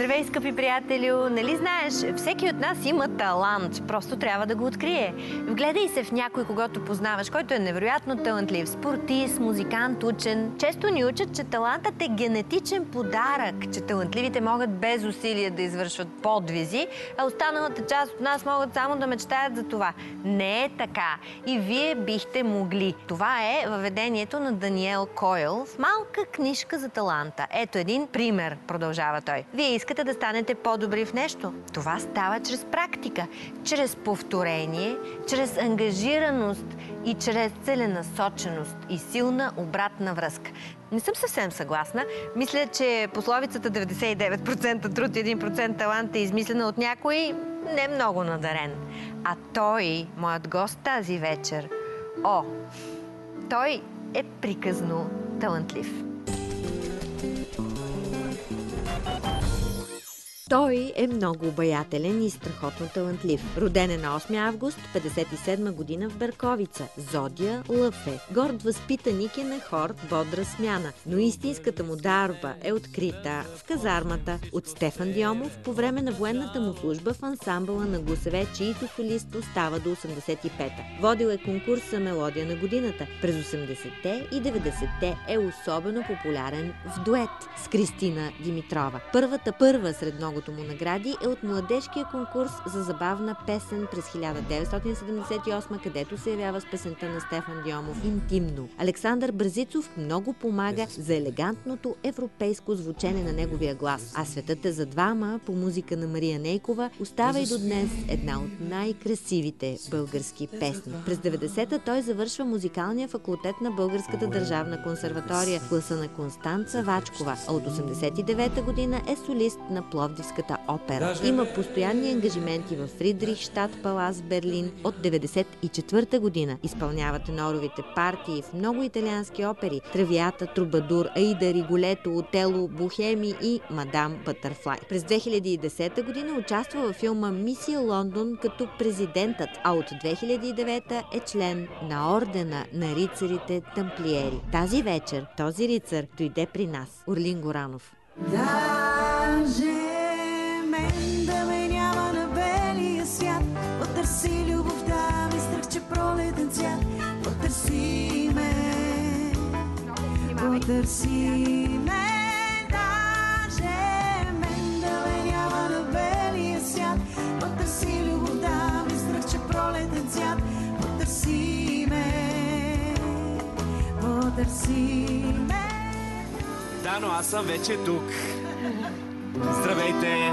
Здравей, скъпи приятелю! Нали знаеш, всеки от нас има талант, просто трябва да го открие. Вгледай се в някой, когото познаваш, който е невероятно талантлив. Спортист, музикант, учен. Често ни учат, че талантът е генетичен подарък, че талантливите могат без усилия да извършват подвизи, а останалата част от нас могат само да мечтаят за това. Не е така. И вие бихте могли. Това е въведението на Даниел Койл в малка книжка за таланта. Ето един пример, продължава той. Вие искате да станете по-добри в нещо. Това става чрез практика, чрез повторение, чрез ангажираност и чрез целенасоченост и силна обратна връзка. Не съм съвсем съгласна. Мисля, че пословицата 99% труд и 1% талант е измислена от някой не много надарен. А той, моят гост тази вечер, той е приказно талантлив. Той е много обаятелен и страхотно талантлив. Роден е на 8 август 1957 година в Берковица. Зодия Лъв е. Горд възпитаник е на хор Бодра смяна, но истинската му дарба е открита в казармата от Стефан Дионов по време на военната му служба в ансамбъла на ГУСВ, чието солист остава до 85-та. Водил е конкурса Мелодия на годината. През 80-те и 90-те е особено популярен в дует с Кристина Димитрова. Първа сред многото му награди е от младежкия конкурс за забавна песен през 1978, където се явява с песента на Стефан Дионов «Интимно». Александър Бързицов много помага за елегантното европейско звучене на неговия глас. А Светът е за двама по музика на Мария Нейкова остава и до днес една от най-красивите български песни. През 90-та той завършва музикалния факултет на Българската държавна консерватория в класа на Констанца Вачкова, а от 89-та година е солист на Пловдивската опера. Има постоянни ангажименти в Фридрихщат Палас в Берлин. От 94-та година изпълнява теноровите партии в много италиански опери: Травията, Трубадур, Аида, Риголето, Отело, Бохеми и Мадам Бътърфлай. През 2010 година участва във филма Мисия Лондон като президентът, а от 2009 е член на ордена на рицарите тамплиери. Тази вечер този рицар дойде при нас. Орлин Горанов. Мен да ме няма на белия свят, потърси любовта ми, страх, че пролетен цвят. Потърси ме, даже мен да ме няма на белия свят, потърси любовта ми, страх, че пролетен цвят. Потърси ме. Да, но аз съм вече тук. Здравейте!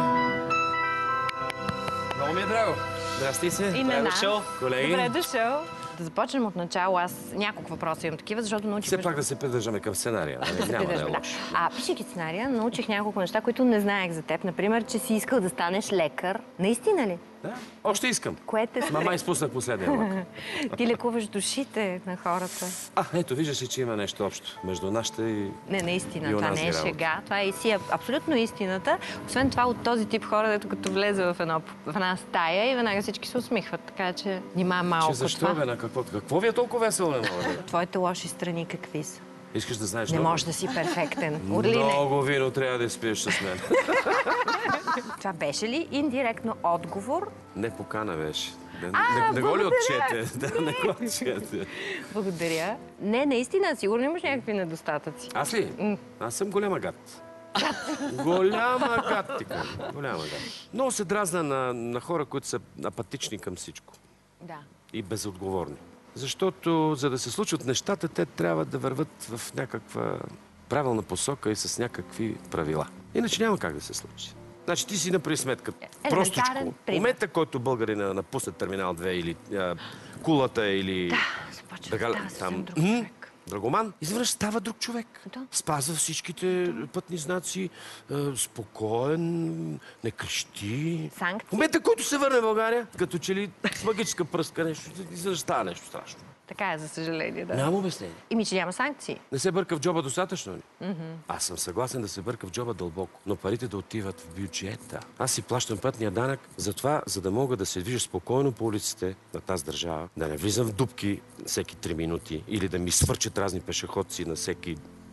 Много ми е драго. Здрасти се. И на нас. Колеги. Добре дошъл. Да започнем от начало. Аз няколко въпроса имам такива, защото научих... Все пак да се придържаме към сценария. Няма да е лошо. Пишейки сценария, научих няколко неща, които не знаех за теб. Например, че си искал да станеш лекар. Наистина ли? Да, още искам. Кое те спре? Мама изпуснах последния лак. Ти лекуваш душите на хората. Ето, виждаш ли, че има нещо общо между нашата и... Не, наистина, това не е шега. Това е си абсолютно истината. Освен това, от този тип хора, дето като влезе в една стая и веднага всички се усмихват. Така че нима малко това. Защо, бе, какво ви е толкова весело? Твоите лоши страни какви са? Искаш да знаеш Не много? можеш да си перфектен. Орлине. Много вино трябва да изпиеш с мен. Това беше ли индиректно отговор? Не покана беше. Не го ли отчете? Да, не го отчете. Благодаря. Не, наистина, сигурно имаш някакви недостатъци. Аз ли? Аз съм голема гад. Голяма гад, ти кажа. Голяма гад. Много се дразна на хора, които са апатични към всичко. Да. И безотговорни. Защото, за да се случват нещата, те трябва да върват в някаква правилна посока и с някакви правила. Иначе няма как да се случи. Значи ти си направи сметка. Простичко. В момента, който българина напусне терминал 2 или кулата или... Там друг човек. Драгоман, изведнъж става друг човек. Да. Спазва всичките пътни знаци, спокоен, не крещи. Санкции? В момента, който се върне в България, като че ли с магическа пръска нещо, изведнъж става нещо страшно. Така е, за съжаление, да. Няма обяснение. Ими, че няма санкции. Не се бърка в джоба достатъчно ли? Аз съм съгласен да се бърка в джоба дълбоко, но парите да отиват в бюджета. Аз си плащам пътния данък за това, за да мога да се движа спокойно по улиците на тази държава, да не влизам в дупки всеки 3 минути или да ми свърчат разни пешеходци на всеки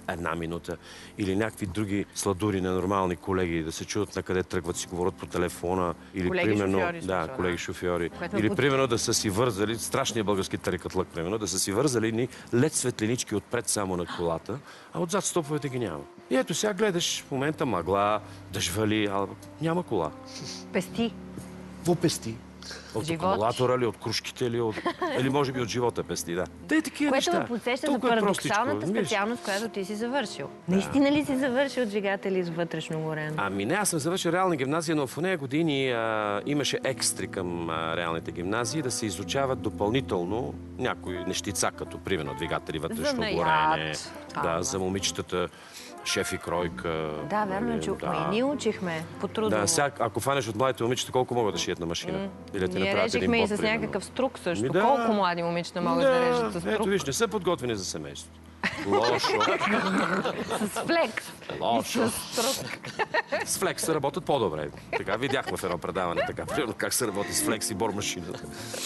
една минута, или някакви други сладури на нормални колеги да се чудат на къде тръгват, си говорят по телефона, или колеги примерно, шофьори, да, колеги шофьори, Което или примерно да са си вързали, страшния български тарикатлък, примерно, да са си вързали ни лед светлинички отпред само на колата, а отзад стоповете ги няма. И ето сега гледаш в момента мъгла, дъжд вали, а няма кола. Пести. Какво пести? От Живот. акумулатора ли, от кружките ли, или може би от живота пести, да. Те такива Което неща. ме подсеща за Толкова е парадоксалната простичко, виж. специалност, която ти си завършил. Наистина ли си завършил двигатели с вътрешно горене? Ами не, аз съм завършил реална гимназия, но в нея години имаше екстри към реалните гимназии да се изучават допълнително някои нещица, като примерно двигатели, вътрешно Занаят. горене, да, за момичетата, шеф и кройка. Да, верно, чухме. И ние учихме по трудово. Да, сега, ако фанеш от младите момичета, колко могат да шият на машина? Или да ти Ние направят един режихме и бот, с примерно. някакъв струк също. Ми да. Колко млади момичета могат да режат с Ето струк? виж, не са подготвени за семейството. Лошо. С флекс. Лошо. С струк. С флекс се работят по-добре. Така видяхме в едно предаване, така, примерно как се работи с флекс и бормашината.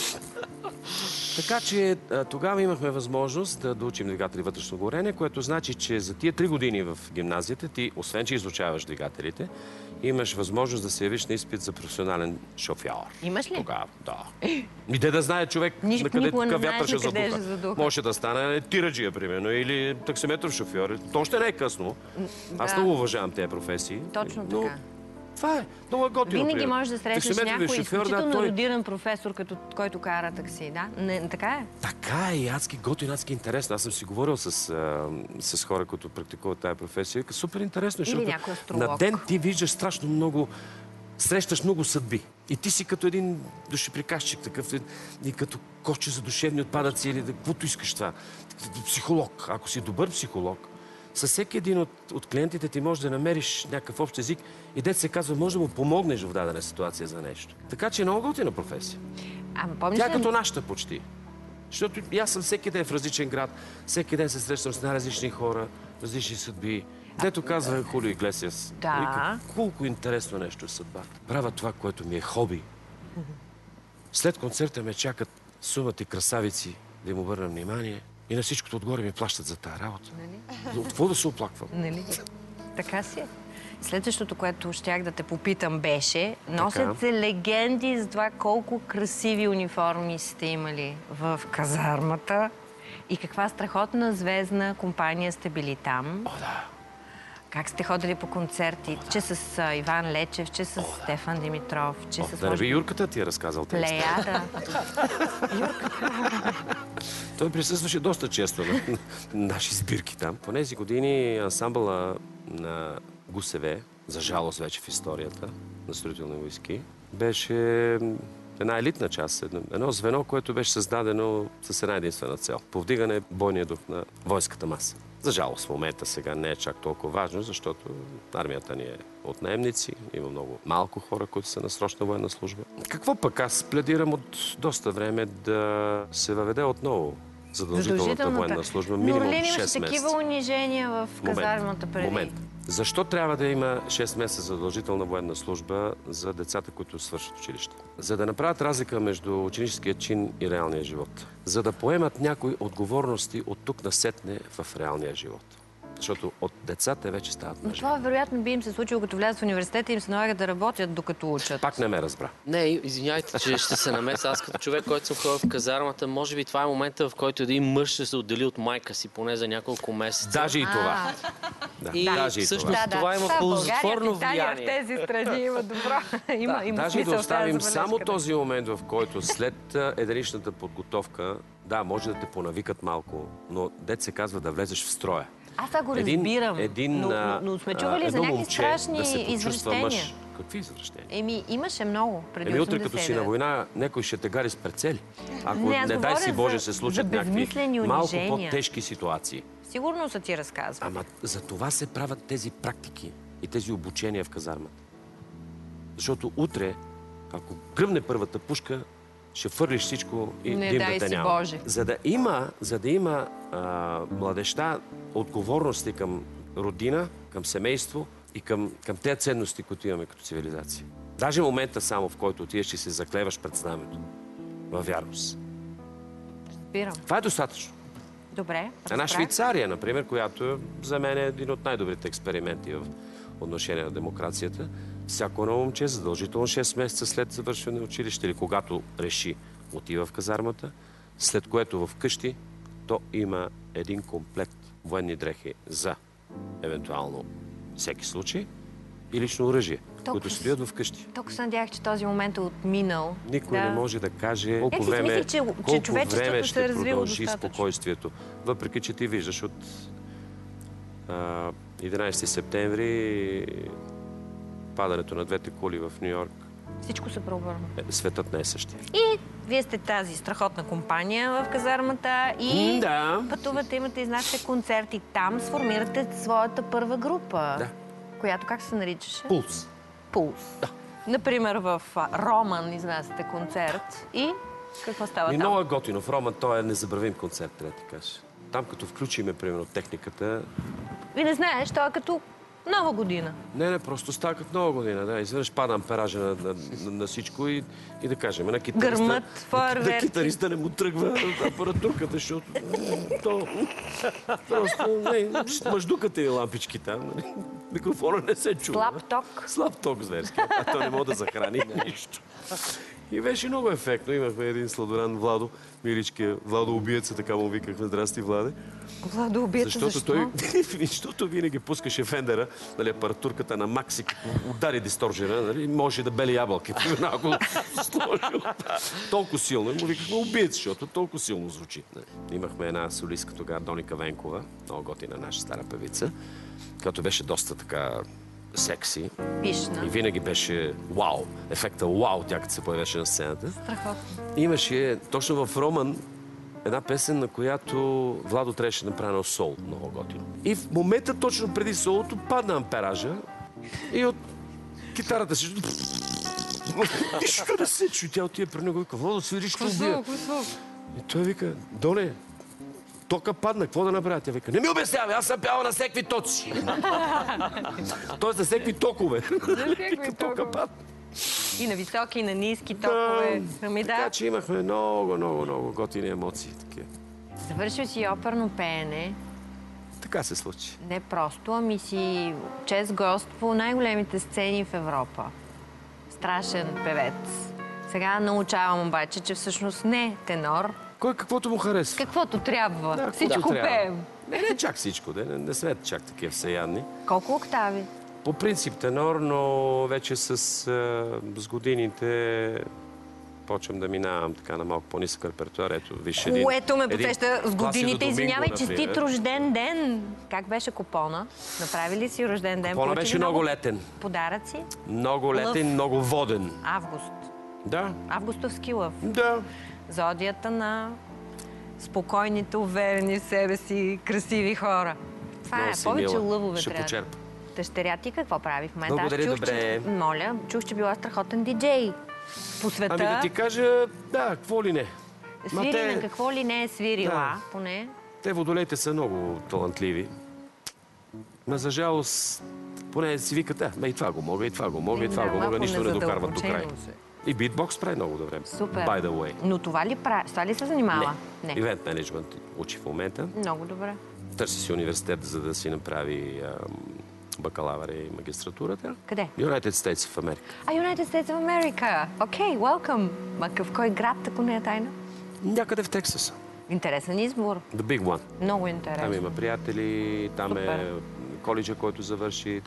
Така че тогава имахме възможност да учим двигатели вътрешно горене, което значи, че за тия 3 години в гимназията ти, освен че изучаваш двигателите, имаш възможност да се явиш на изпит за професионален шофьор. Имаш ли? Тогава, да. И да знае човек на къде никога не какъв знаеш вятър ще на къде ще задуха. задуха. Може да стане тираджия, примерно, или таксиметров шофьор. То още не е късно. Аз Да. много уважавам тези професии. Точно но така. това е. Много е готино. Винаги примерно. можеш да срещнеш Таксиметровия някой шофьор, изключително той... ерудиран професор, който кара такси, да? Не, така е? Така е, и адски готино, адски интересно. Аз съм си говорил с хора, които практикуват тази професия. Супер интересно, защото някой астролог. на ден ти виждаш страшно много, срещаш много съдби. И ти си като един душеприказчик такъв, и като кошче за душевни отпадъци или каквото искаш това. Психолог. Ако си добър психолог, със всеки един от клиентите ти можеш да намериш някакъв общ език и дето се казва, може да му помогнеш в дадена ситуация за нещо. Така че е много готина професия. Помниш Тя е ли? като нашата почти. Защото и аз съм всеки ден в различен град, всеки ден се срещам с най-различни хора, различни съдби. Дето казва Хулио Иглесиас. Да. Вика, колко интересно нещо е съдбата. Правя това, което ми е хоби. След концерта ме чакат сумати красавици да им обърна внимание и на всичкото отгоре ми плащат за тази работа. От какво да се оплаквам? Нали? Така си е. Следващото, което щях да те попитам беше, носят се легенди за това колко красиви униформи сте имали в казармата и каква страхотна звездна компания сте били там. О, да. Как сте ходили по концерти, че с Иван Лечев, че с Стефан Димитров, че с... Да не би Юрката ти е разказал тези неща. Плеяда. Той присъстваше доста често на наши сбирки там. По тези години ансамбъла на ГУСВ, за жалост вече в историята на строителни войски, беше една елитна част, едно звено, което беше създадено с една единствена цел. Повдигане бойния дух на войската маса. За жалост в момента сега не е чак толкова важно, защото армията ни е от наемници, има много малко хора, които са на срочна военна служба. Какво пък аз пледирам от доста време да се въведе отново задължителната военна служба, минимум Но ли 6 имаше месеца. такива унижения в казармата преди? Момент. Защо трябва да има 6 месеца задължителна военна служба за децата, които свършат училище? За да направят разлика между ученическия чин и реалния живот. За да поемат някои отговорности от тук насетне в реалния живот. Защото от децата вече стават Но мъже. това вероятно би им се случило, като влязат в университета и им се налага да работят докато учат. Пак не ме разбра. Не, извиняйте, че ще се намеся. Аз като човек, който съм ходил в казармата, може би това е момента, в който един мъж ще се отдели от майка си, поне за няколко месеца. Даже и това. Да, И даже и всъщност това. това има ползотворно В влияние. тези страни има добро. Има Даже и да смисъл в тази оставим забележка, само да. този момент, в който след единичната подготовка, да, може да те понавикат малко, но дет се казва да влезеш в строя. Аз това го разбирам, но сме чували за някакви страшни да се почувства извращения. мъж. Какви извращения? Имаше много преди Утре като си на 89. война, някой ще те гари с прицели. Ако Не, аз не дай си говоря Боже за- се за случат някакви безмислени малко унижения. по-тежки ситуации. Сигурно са ти разказвали. Ама за това се правят тези практики и тези обучения в казармата. Защото утре, ако гръмне първата пушка, ще фърлиш всичко и Не дим дай да те си няма. Боже. За да има младежта отговорности към родина, към семейство и към тези ценности, които имаме като цивилизация. Даже момента само, в който отидеш и се заклеваш пред знамето. Във вярност. Разбирам. Това е достатъчно. Добре, Една разбрах. Швейцария, например, която за мен е един от най-добрите експерименти в отношение на демокрацията. Всяко едно момче задължително 6 месеца след завършване на училище или когато реши отива в казармата, след което вкъщи то има един комплект военни дрехи за евентуално всеки случай и лично оръжие, които стоят вкъщи. Толкова се надявах, че този момент е отминал. Никой не може да каже колко си време, мислих, че колко човечеството време се е ще развило продължи достатъчно. спокойствието. Въпреки, че ти виждаш от 11 септември падането на двете кули в Ню-Йорк, Всичко се преобърна. светът не е същия. И вие сте тази страхотна компания в казармата и Да. пътувате, имате, изнасяте концерти. Там сформирате своята първа група. Да. Която как се наричаше? Пулс. Пулс. Да. Например, в Роман изнасяте концерт и какво става И там? много е готино. В Роман той е незабравим концерт, трябва да ти кажа. Там като включиме, примерно, техниката, И не знаеш, той е като Нова година. не, просто става като нова година. Да. Изведнъж пада ампеража на всичко и да кажем, на китариста... Гърмът, на фойерверки. китариста не му тръгва апаратурката, защото то просто мъждуката и лампички там. Нали? Микрофона не се чува. Слаб ток. Слаб ток зверски. А то не може да захрани нищо. И беше много ефектно. Имахме един сладоран Владо, миличкия Владо убиеца, така му викахме. Здрасти, Владе. Владо убиеца, защо? Защото винаги пускаше фендера, нали, апаратурката на Макси, удари дисторжера, нали, може да бели ябълки. Ако сложил толкова силно. И му викахме убиец, защото толкова силно звучи. Нали. Имахме една солистка тогава, Доника Венкова, много готина наша стара певица, която беше доста така секси. Пишна. И винаги беше вау. Ефекта вау, тя като се появеше на сцената. Страхотно. Имаше точно в Роман една песен, на която Владо трябваше да направи едно соло. Много готино. И в момента, точно преди солото, падна ампеража и от китарата си... Нищо не се чу. Тя отива при него и вика, Владо, свириш, ще убия. И той вика, Доне, тока падна, какво да направя? Тя вика, не ми обяснявай, аз съм пяла на всеки тоци. Тоест на всеки токове. Вика, тока падна. И на високи, и на ниски токове. Ами Така да. че имахме много готини емоции. Такива. Завършил си оперно пеене. Така се случи. Не просто, ами си чест гост по най-големите сцени в Европа. Страшен певец. Сега научавам обаче, че всъщност не тенор. Кой каквото му харесва. Каквото трябва. Да, Всичко каквото трябва. пеем. Не чак всичко, не сме чак такива всеядни. Колко октави? По принцип тенор, но вече с годините почвам да минавам така на малко по-нисък репертуар. Ето, виж един... Което ме посеща с Пласидо годините. Доминго, Извинявай, например. честит рожден ден. Как беше купона? Направи ли си рожден ден? Купона Получи беше ли много летен. подаръци? Много летен, много воден. Август. Да, Августовски лъв. да. Зодията на спокойните, уверени в себе си, красиви хора. Това Много е. си Повече мила. лъвове Ще трябва. почерпа. Дъщеря ти какво прави в момента? Благодаря, Аз чух, добре. че, моля, чух, че била страхотен диджей по света. Ами да ти кажа, да, какво ли не. Ма Свири те- на какво ли не е свирила, Да. поне. Те водолейте са много талантливи. Но за жалост, поне си викат, и това го мога, и това го мога, и това го мога, нищо не докарват до край. И битбокс прави много добре. Супер. By the way. Но това ли прави? С това ли се занимава? Не. Ивент менеджмент учи в момента. Много добре. Търси си университет, за да си направи бакалавър и магистратурата. Къде? United States of America. United States of America. Окей, welcome. Ма в кой град, ако не е тайна? Някъде в Тексас. Интересен избор. The big one. Много Там интересен. има приятели, там е Супер. коледжа, който завърши,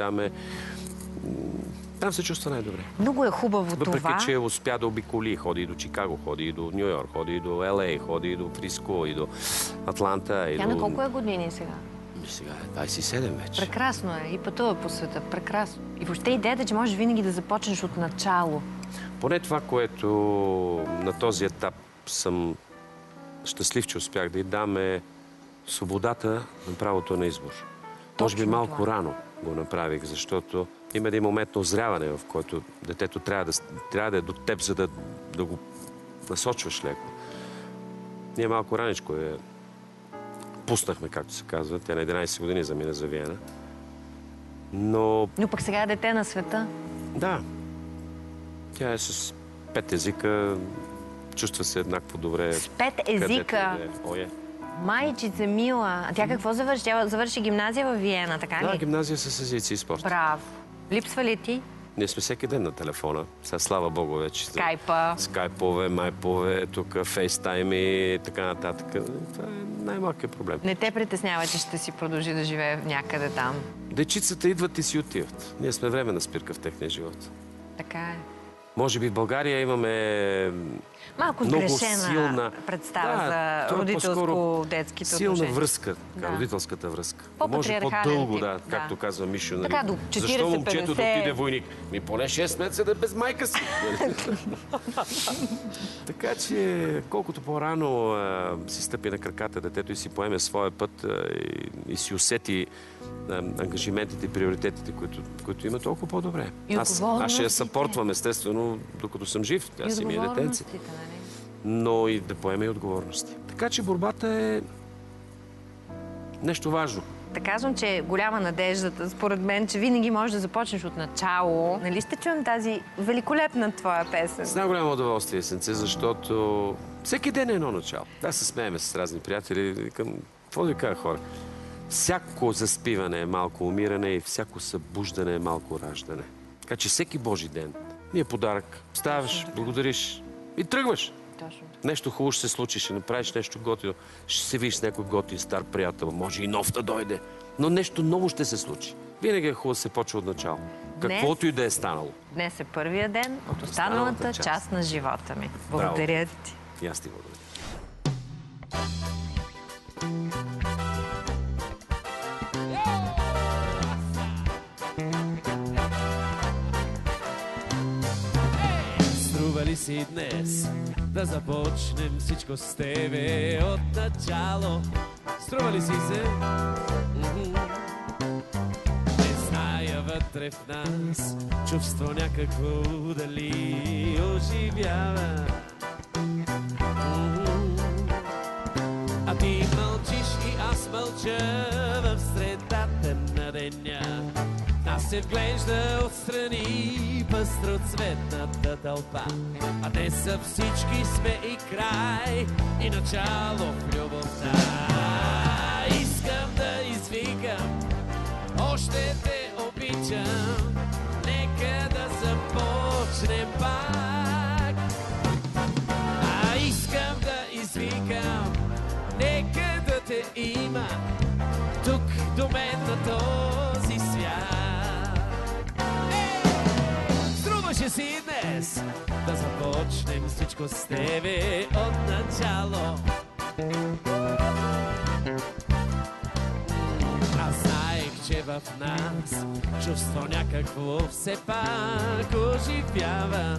там се чувства най-добре. Много е хубаво Въпреки, това. че успя да обиколи, ходи и до Чикаго, ходи и до Ню Йорк, ходи и до Л.А., ходи и до Фриско, и до Атланта. Тя на колко е години сега? Сега е 27 вече. Прекрасно е. И пътува по света. Прекрасно. И въобще идеята, че можеш винаги да започнеш от начало. Поне това, което на този етап съм щастлив, че успях да й дам, е свободата на правото на избор. Може би Точно малко това. рано го направих, защото има един момент на озряване, в който детето трябва да е до теб, за да го насочваш леко. Ние малко раничко я пуснахме, както се казва. Тя на 11 години замина за Виена. Но Но пък сега е дете на света. да, тя е с 5 езика, чувства се еднакво добре. С 5 където езика. и да е. О, е. Майчица мила. А тя какво завърши? Тя завърши гимназия в Виена, така ли? Да, гимназия с езици и спорт. Браво. Липсва ли ти? Ние сме всеки ден на телефона. Сега, слава Богу, вече. Скайпа. Скайпове, майпове, тук фейстайми и така нататък. Това е най-малкият проблем. Не те притеснява, че ще си продължи да живее някъде там? Дечицата идват и си отиват. Ние сме временна спирка в техния живот. Така е. Може би в България имаме Малко много сгрешена силна представа за това е родителско-детските силна отношения. връзка, Да. родителската връзка. Може По-патриархален по-дълго, тип, да, да. както казва Мишо. Нали? Така, до 40-50. Защо момчето да отиде войник? Поне 6 месеца да е без майка си. Така че, колкото по-рано си стъпи на краката детето и си поеме своя път и си усети ангажиментите и приоритетите, които има, толкова по-добре. Аз ще я съпортвам, естествено, докато съм жив. Тя си ми е детенце. Но и да поеме и отговорности. Така че борбата е нещо важно. Да казвам, че е голяма надеждата, според мен, че винаги можеш да започнеш от начало. Нали ще чуем тази великолепна твоя песен? С най-голямо удоволствие, Есенце, защото всеки ден е едно начало. Да, се смееме с разни приятели. Какво да ви кажа, хора? Всяко заспиване е малко умиране и всяко събуждане е малко раждане. Така че всеки Божи ден ми е подарък. Ставаш, благодариш и тръгваш. Точно. Нещо хубаво ще се случи, ще направиш нещо готино, ще се видиш с някой готин стар приятел, може и нов да дойде, но нещо ново ще се случи. Винаги е хубаво да се почва от начало. Каквото и да е станало. Днес е първия ден от останалата част на живота ми. Благодаря ти. И аз ти благодаря. Струва ли си днес да започнем всичко с тебе от начало? Струва ли си се? Не зная вътре в нас чувство някакво дали оживява. А ти мълчиш и аз мълча в средата на деня. Нас се вглежда отстрани пъстроцветната тълпа. А те са всички сме и край, и начало в любовта. Искам да извикам, още те обичам, нека да започнем пак. Искам да извикам, нека да те има тук до мен на този свят. Струваше си днес да започнем всичко с тебе от начало. Аз знаех, че в нас чувство някакво все пак оживява.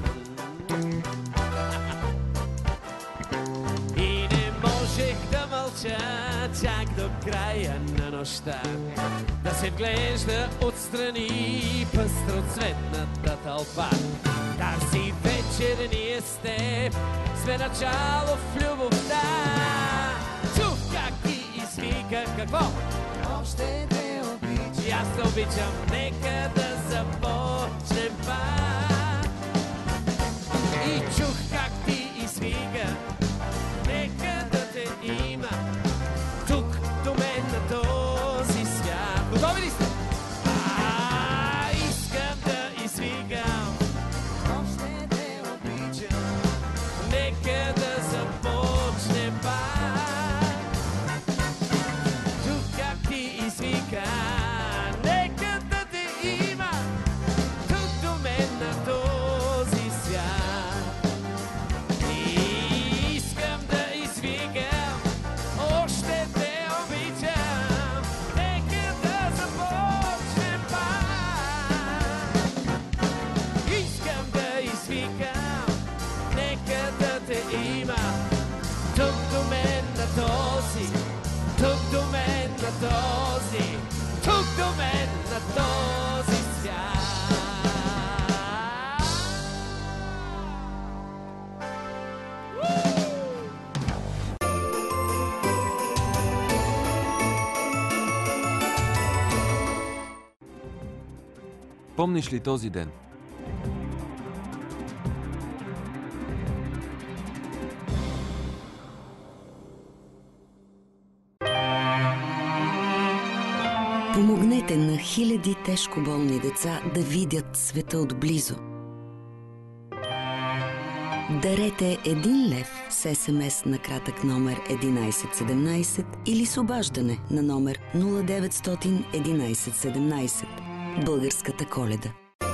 И не можех да мълча чак до края на нощта, да се вглежда отстрани пъстроцветната тълпа. Тази вечер ние с теб сме начало в любовта. Чух как ти извика какво? Още те обичам. И аз те обичам, нека да започнем пак. И чух как ти извика, нека да те има тук до мен на този свят. Готови ли сте? Искам да извикам, Още те обичам. нека да започнем пак. Тук как ти извика, нека да те има тук до мен на този свят. И искам да извикам, още те обичам, нека да започнем пак. Искам да извикам, нека да те има тук до мен на този, тук до мен на този, тук до мен на този свят. Помниш ли този ден? Помогнете на хиляди тежко болни деца да видят света отблизо. Дарете 1 лев с СМС на кратък номер 1117 или с обаждане на номер 0900 1117. Българската Коледа.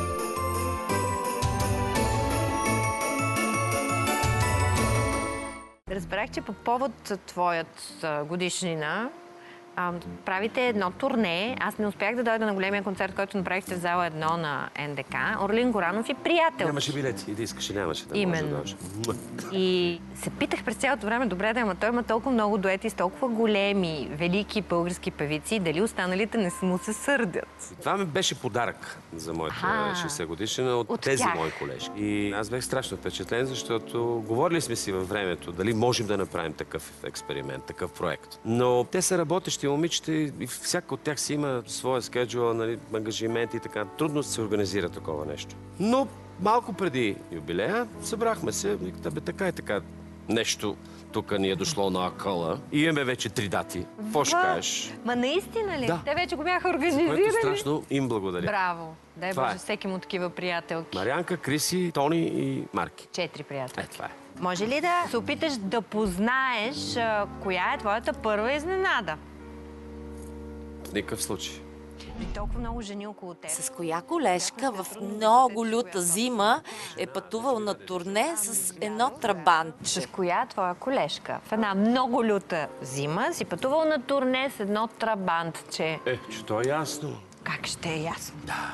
Разбрах, че по повод твоят годишнина правите едно турне. Аз не успях да дойда на големия концерт, който направихте в зала 1 на НДК. Орлин Горанов и приятел. Нямаше билети. И да искаш, нямаше да именно. може да дойдеш. И се питах през цялото време, добре да, ама той има толкова много дуети с толкова големи, велики български певици, дали останалите не му се сърдят? Това ми беше подарък за моята 60 годишна от тези тях. мои колежки. И аз бях страшно впечатлен, защото говорили сме си във времето дали можем да направим такъв експеримент, такъв проект. Но те са работещи момичета и всяка от тях си има своя скеджуал, нали, ангажименти и така. Трудно се организира такова нещо. Но малко преди юбилея събрахме се, бе, така и така. Нещо тук ни е дошло на акъла. И имаме вече 3 дати. Какво ще кажеш? Ма наистина ли? Да. Те вече го бяха организирали. Което страшно им благодаря. Браво! Дай Това Боже, е. всеки му такива приятелки. Марианка, Криси, Тони и Марки. 4 приятелки. Това е. Може ли да се опиташ да познаеш коя е твоята първа изненада? В никакъв случай. При толкова много жени около теб. С коя колежка в много люта зима е пътувал на турне с едно трабантче? С коя твоя колежка в една много люта зима си пътувал на турне с едно трабантче? Че то е ясно. Как ще е ясно?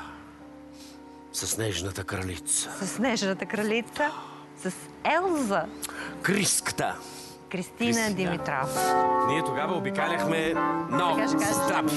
С Снежната кралица. С Снежната кралица? С Елза? Криската. Кристина Димитров. Ние тогава обикаляхме много Сега ще кажеш. с трап.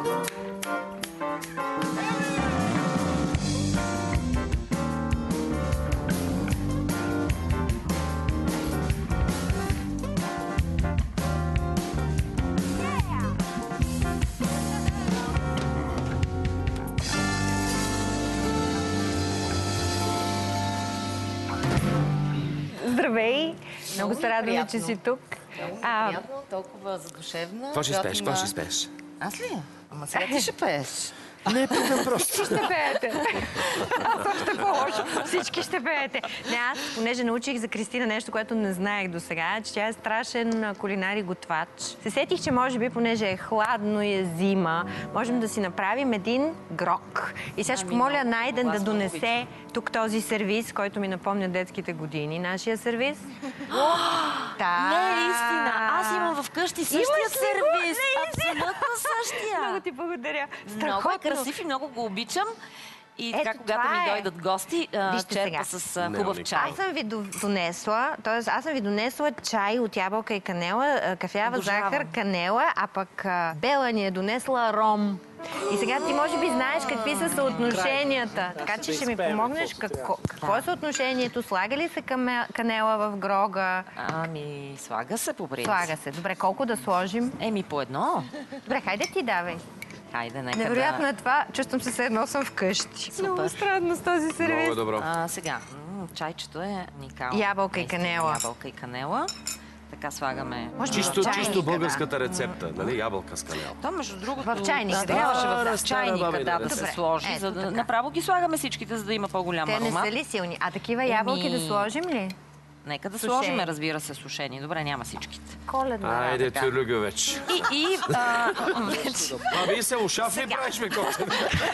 Здравей! Много се радваме, че си тук. Приятно, толкова задушевна. Какво ще спееш? Какво ще спееш? Аз ли? Ама сега ти ще пееш. Не, питам просто. Ще пеете. Аз още по-лошо. Всички ще пеете. Не, аз, понеже научих за Кристина нещо, което не знаех до сега, че тя е страшен кулинар и готвач. Се сетих, че може би, понеже е хладно и е зима, можем да си направим един грок. И сега ще помоля Найден да донесе тук този сервиз, който ми напомня детските години. Нашия сервиз. Не е истина. Аз имам вкъщи същия сервиз. Абсолютно същия. Много ти благодаря. Много е красив и много го обичам. И така, Ето, когато това ми е. дойдат гости, Вижте черпа сега. с хубав чай. Аз съм ви донесла чай от ябълка и канела, кафява Обожавам. захар, канела, а пък Бела ни е донесла ром. И сега ти може би знаеш какви са съотношенията. Така че ще ми помогнеш какво е съотношението? Слага ли се канела в грога? Ами, слага се по принцип. Слага се. Добре, колко да сложим? Еми, по едно. Добре, хайде ти давай. Хайде, нека Невероятно е това. Чувствам се все едно съм вкъщи. Супер. Много странно с този сервиз. Много е добро. Сега, чайчето е уникално. Ябълка и канела. Ябълка и канела. Така слагаме. Чисто българската рецепта, нали? Ябълка с канел. То, между другото, В чайника, трябваше да? в чайника Стара да бабина се рецепта. сложи. Ето За да така. направо ги слагаме всичките, за да има по-голям Те не аромат. са ли силни? А такива ябълки да сложим ли? Нека да Сушени. сложим, разбира се, сушени. Добре, няма всичките. Коледна. Айде, така. тюрлюга вече. Вече. Аби се ушаф ли правиш, бе, коте?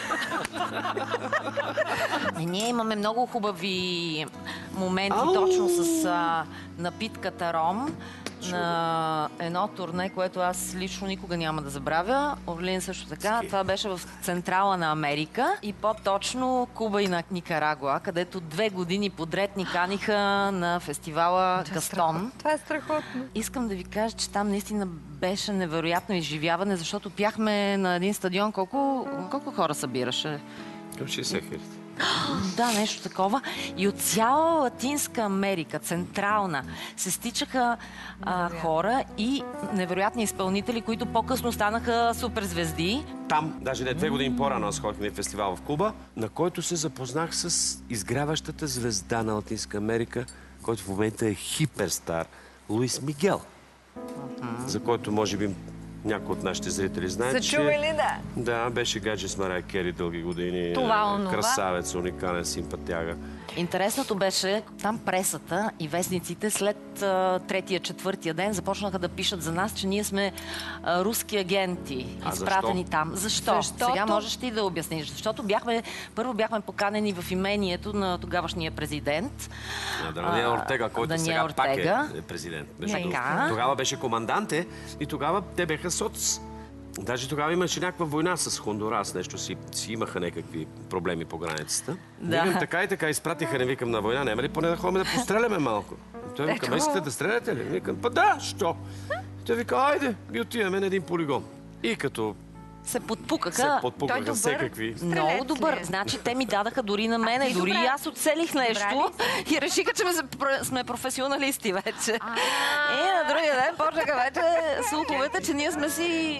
Ние имаме много хубави моменти точно с напитката ром на едно турне, което аз лично никога няма да забравя. Орлин също така. Това беше в Централа на Америка и по-точно Куба и на Никарагуа, където 2 години подред ни каниха на фестивала Гастон. Това е страхотно. Искам да ви кажа, че там наистина беше невероятно изживяване, защото пяхме на един стадион. Колко хора събираше? Към 60 хиляди. Да, нещо такова. И от цяла Латинска Америка, централна, се стичаха хора и невероятни изпълнители, които по-късно станаха суперзвезди. Там, даже не 2 години по-рано, аз ходих на фестивал в Куба, на който се запознах с изгряващата звезда на Латинска Америка, който в момента е хиперстар, Луис Мигел, за който може би някой от нашите зрители знаят, Са чували, да. Да, беше гадже с Мария Кери дълги години. Това, онова. Красавец, уникален, симпатяга. Интересното беше, там пресата и вестниците след третия-четвъртия ден започнаха да пишат за нас, че ние сме руски агенти, изпратени там. Защо? Защото... Сега можеш ти да обясниш. Защото първо бяхме поканени в имението на тогавашния президент. Даниел Ортега, който сега пак е президент. Тогава беше команданте и тогава те беха соц. Даже тогава имаше някаква война с Хондурас, нещо си имаха някакви проблеми по границата. Викам, така и така, изпратиха, не викам на война, няма ли поне да ходим да постреляме малко? Той вика, искате да стреляте ли? Викам, да, що? Той вика, айде, ги отиваме на един полигон. И като се подпукаха. всекакви. Много добър. Значи те ми дадаха дори на мене, дори и аз оцелих нещо и решиха, че сме професионалисти вече. И на другия ден почнаха вече слуховете, че ние сме си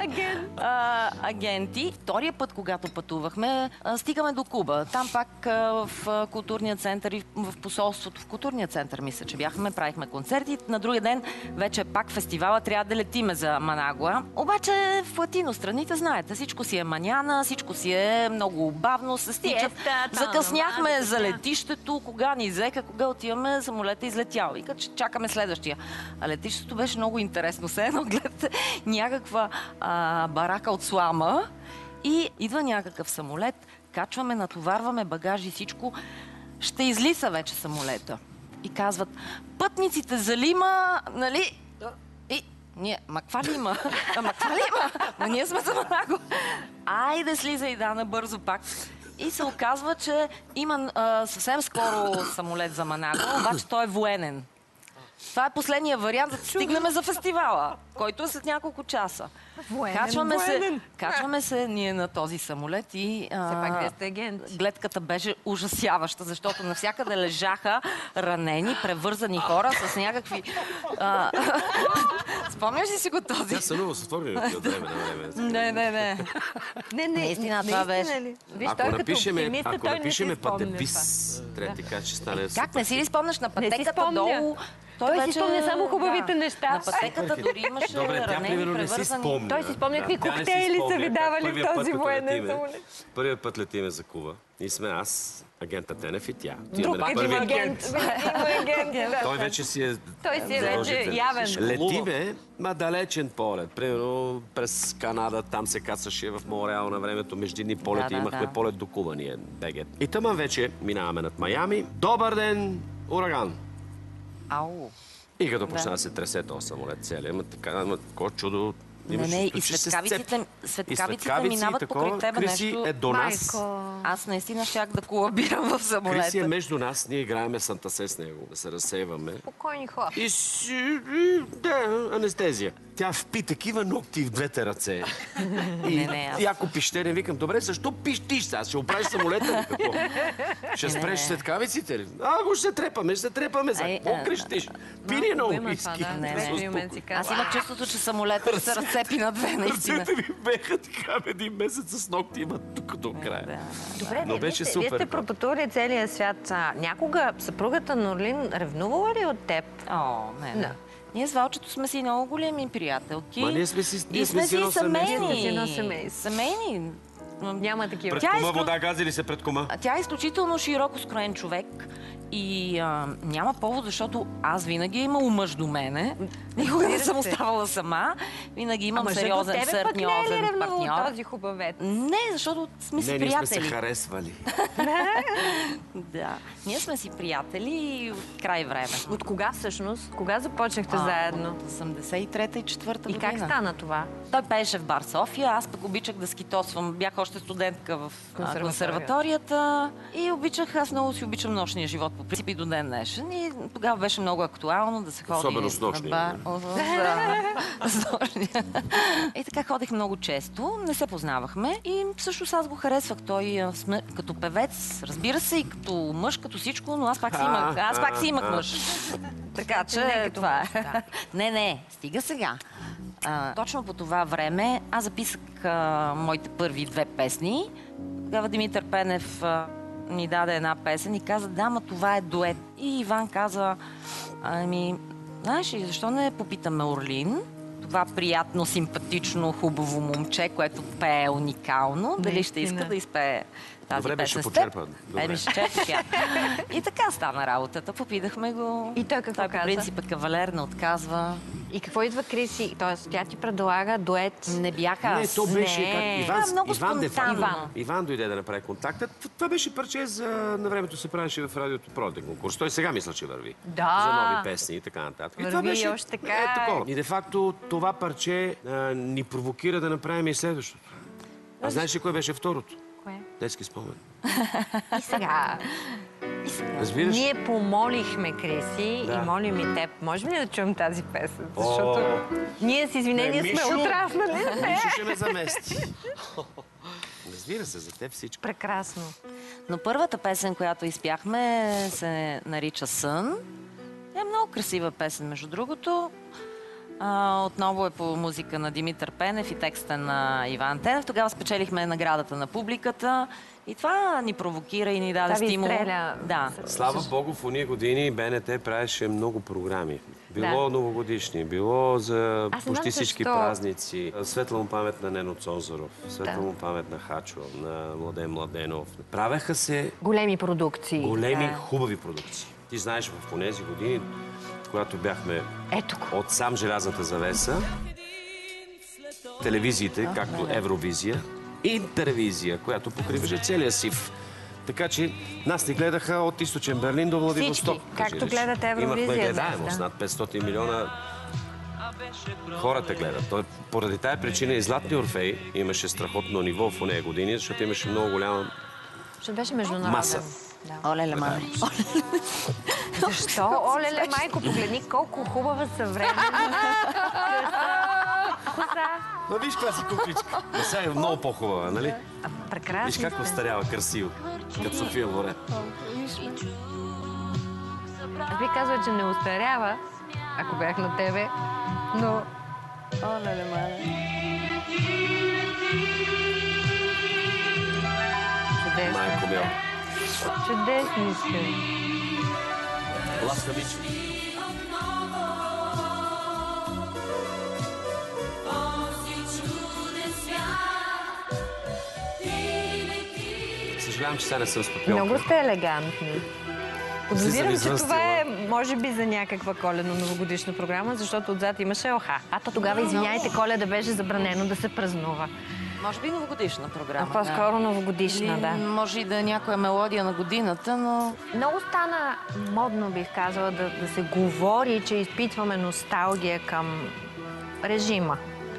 агенти. Втория път, когато пътувахме, стигаме до Куба. Там пак в културния център и в посолството, в културния център, мисля, че бяхме, правихме концерти. На другия ден вече пак фестивала, трябва да летиме за Манагуа. Обаче в латино страните, знаете, всичко си е маняна, всичко си е много бавно, се стичат. Закъсняхме за летището, кога ни взеха, кога отиваме, самолета излетял. И като чакаме следващия. А летището беше много интересно. Все едно гледате някаква барака от слама и идва някакъв самолет, качваме, натоварваме багажи и всичко. Ще излиса вече самолета. И казват, пътниците за Лима, нали... Ние, каква ли има? Но ние сме за Манагуа. Айде, слизай, Дана, бързо пак. И се оказва, че има съвсем скоро самолет за Манагуа, обаче той е военен. Това е последния вариант, за да стигнем за фестивала, който е след няколко часа. Качваме се ние на този самолет и гледката беше ужасяваща, защото навсякъде лежаха ранени, превързани хора с някакви... Спомняш ли си го този? Тя сънува с отворени от време на време. Не. Наистина това беше. Ако напишеме пътепис, трябва да ти кажа, че стане... Как не си ли спомняш на пътеката долу? Той си спомня само хубавите неща. На пътеката дори имаше ранени, превързани. Той си спомня какви коктейли са ви давали в този военен самолет. Първият път летиме за Куба. И сме аз, агента Тенев и тя. Друг агент. Той вече си е... Той си е вече явен. Летиме, далечен полет. Примерно през Канада, там се кацаше в Монреал на времето. Междинни полети имахме полет до Куба ние, БГ. И тъмън вече минаваме над Майами. Добър ден, ураган. Ау. И като почна да се тресе този самолет целия, такова чудо. И светкавиците минават покрай тебе нещо. Криси е до нас. Аз наистина щях да колабирам в самолета. Криси е между нас, ние играеме Санта-Се с него, да се разсейваме. Спокойни хора. Анестезия. Тя впи такива ногти в двете ръце. И ако пищене, викам, добре, защо пищиш сега? Ще оправиш самолета ли? Ще спреш светкавиците ли? Ще се трепаме. За какво крещиш? Пини много виски. Аз имах чувството, че самолета се разцепи на две, наистина. Ръцете ми беха така един месец с ногти имат тук до края. Добре, но беше супер. Вие сте пропътували целия свят. Някога съпругата на Орлин ревнувала ли от теб? Не. Ние с Валчето сме си много големи приятелки. Ние сме си семейни. Няма такива. Пред кума вода гази ли се пред кума? Тя е изключително широко скроен човек и няма повод, защото аз винаги имала мъж до мене. Никога не съм оставала сама. Винаги имам сериозен, съртниозен партньор. Този хубавец. Не, защото сме си приятели. Ние сме се харесвали. Да. Ние сме си приятели от край време. От кога всъщност? Кога започнахте заедно? От 83-та и 4-та година. И как стана това? Той пееше в бар София, аз пък обичах да скитосвам. Бях още студентка в консерваторията и аз много си обичам нощния живот по принцип и до ден днешен. И тогава беше много актуално да се ходи особено с нощния. И така ходих много често, не се познавахме и всъщност аз го харесвах. Той като певец, разбира се, и като мъж, като всичко, но аз пак си имах мъж. Така че това е. Не, стига сега. Точно по това време аз записах моите първи 2 песни. Тогава Димитър Пенев ми даде една песен и каза, да, ма това е дует. И Иван каза, знаеш ли, защо не попитаме Орлин? това приятно, симпатично, хубаво момче, което пее уникално, дали ще иска да изпее тази Добре, беше песен с теб. почерпан. Добре. Беше черпа. И така стана работата. Попитахме го. И той какво Той по каза? принцип е кавалер, не отказва. И какво идва Криси? Тоест, тя ти предлага дует. Не бях аз. Не, то беше Не. как много спонтанно. Иван дойде да направи контакта. Това беше парче на времето се правеше в радиото Пролетен конкурс. Той сега мисля, че върви. Да. За нови песни и така нататък. И това Върви беше още така. такова. И де факто това парче ни провокира да направим и следващото. А знаеш ли кое беше второто? Кое? Детски спомен. И сега. Разбираш? Ние помолихме Криси Да. и молим и теб. Можем ли да чуем тази песен? Защото ние с извинение Не, сме Мишо. отраснали. Мишо ще ме замести. Разбира се, за теб всичко. Прекрасно. Но първата песен, която изпяхме, се нарича Сън. Е много красива песен, между другото. Отново е по музика на Димитър Пенев и текста на Иван Тенев. Тогава спечелихме наградата на публиката и това ни провокира и ни даде Това ви стимул. изстреля. Да. Слава Богу, в уния години БНТ правеше много програми. Било новогодишни, било за Аз не знам почти всички защо. празници. Светла му памет на Нено Цонзоров, светла му памет на Хачо, на Младен Младенов. Правеха се Големи продукции. големи, Да. хубави продукции. Ти знаеш, в тези години, когато бяхме Ето го. от сам желязната завеса, телевизиите, както Евровизия, Интервизия, която покриваше целия СИФ. Така че нас ни гледаха от Източен Берлин до Владивосток. Всички, както гледат Евровизия Имахме днес, гледаемост, да. над 500 милиона хората гледат. Поради тая причина и Златни Орфей имаше страхотно ниво в нея години, защото имаше много голяма Ще беше международен. маса. Да. Оле-ле, маме. Защо? Оле-ле, майко, погледни колко хубава съвременна коса. Но виж каква си кукличка. Но сега е много по-хубава, нали? Прекрасно. Виж как остарява красиво. Като София Лорен. Аз би казала, че не устарява, ако бях на тебе, но... Оле-ле, маме. Чудесно. Майко мил. Чудесни сте. Ласкавички. Съжалявам, че сега не съм с папилка. Много сте елегантни. Подозирам, че извън това е, стила. може би, за някаква коледно-новогодишна програма, защото отзад имаше оха. А то тогава, извиняйте, Коледа беше забранено да се празнува. Може би новогодишна програма. А по-скоро новогодишна, Или да. може и да е някоя мелодия на годината, но... Много стана модно, бих казала, да се говори, че изпитваме носталгия към режима.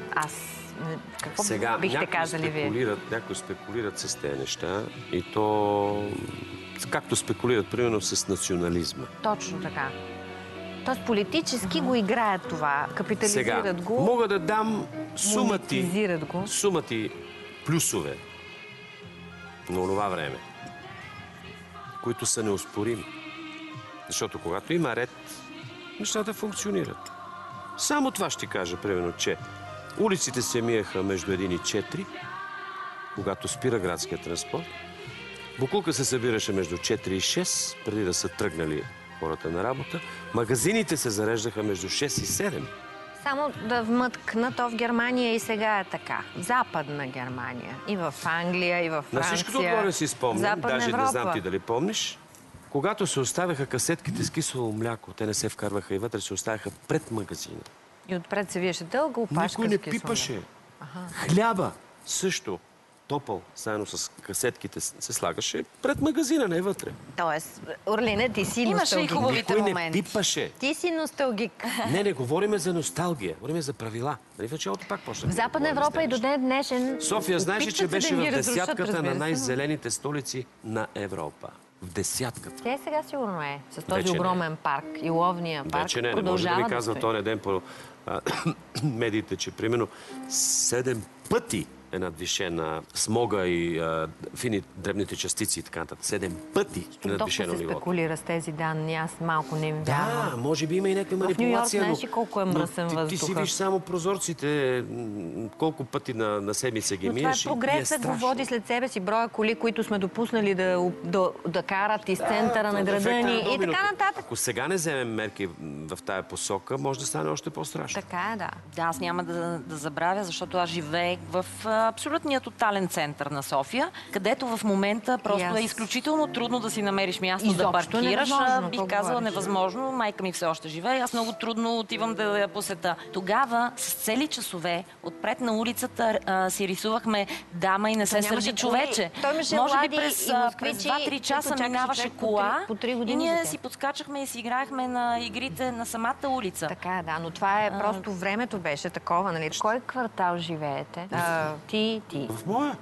Какво Сега, бихте казали вие? някои спекулират с тези неща и то, както спекулират, примерно с национализма. Точно така. Тоест политически го играят това, капитализират Сега, го, мога да дам монетизират го. сумати плюсове на това време, които са неоспорими. Защото когато има ред, нещата функционират. Само това ще кажа, примерно, че улиците се миеха между 1 и 4, когато спира градския транспорт. Боклука се събираше между 4 и 6, преди да са тръгнали хората на работа. Магазините се зареждаха между 6 и 7. Само да вмъткна, то в Германия и сега е така. В Западна Германия. И в Англия, и в Франция. На всичкото отгоре си спомням, Западна даже Европа. не знам ти дали помниш, когато се оставяха касетките с кисело мляко, те не се вкарваха и вътре, се оставяха пред магазина. И отпред се виеше дълга опашка. Никой не с кисело. пипаше. Хляба също, топъл, заедно с касетките, се слагаше пред магазина, не вътре. Тоест, Орлина, ти си Имаше и носталгик. хубавите Никой не моменти. пипаше. Ти си носталгик. Не говориме за носталгия, говориме за правила. Нали в началото пак почнахме В да Западна говорим Европа за и до неща. ден днешен... София, знаеш ли, че опитват се беше да в ни разрушат, десятката разбира на се, най-зелените столици на Европа. В десятката. Тя сега сигурно е. С този Вече не. огромен парк и ловния парк. Вече не може да продължава ми казва стои. този ден по медиите, че примерно 7 пъти е надвишена, смога и фини дребните частици и така нататък. 7 пъти е надвишено Доста се нивото. спекулира с тези данни. Аз малко не им вярвам. Да, може би има и някаква манипулация. В Ню Йорк знаеш ли колко е мръсен въздуха? Ти си виж само прозорците, колко пъти на седмица ги Но това миеш. е прогресът, го води след себе си броя коли, които сме допуснали да карат из центъра на града ни и така нататък. Ако сега не вземем мерки в тая посока, може да стане още по-страшно. Така е, да. Да, аз няма да забравя, защото аз живеех в абсолютния тотален център на София, където в момента просто е изключително трудно да си намериш място да паркираш. Бих казала невъзможно. Майка ми все още живее. Аз много трудно отивам да я посета. Тогава с цели часове отпред на улицата си рисувахме дама и не се сърди човече. Може би през 2-3 часа минаваше кола и ние си подскачахме и си играехме на игрите на самата улица. Така е, да, но това е просто времето беше такова, нали? В кой квартал живеете? Ти. В моя.